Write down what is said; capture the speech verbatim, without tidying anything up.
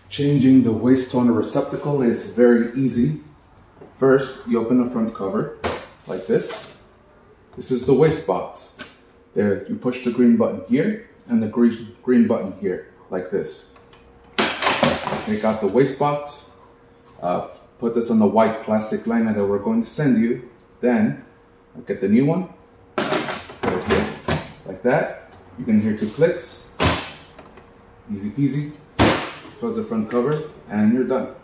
Changing the waste toner receptacle is very easy. First, you open the front cover like this. This is the waste box. There, you push the green button here and the green, green button here, like this. Take out the waste box, uh, put this on the white plastic liner that we're going to send you. Then, get the new one, put it here, like that. You can hear two clicks. Easy peasy. Close the front cover and you're done.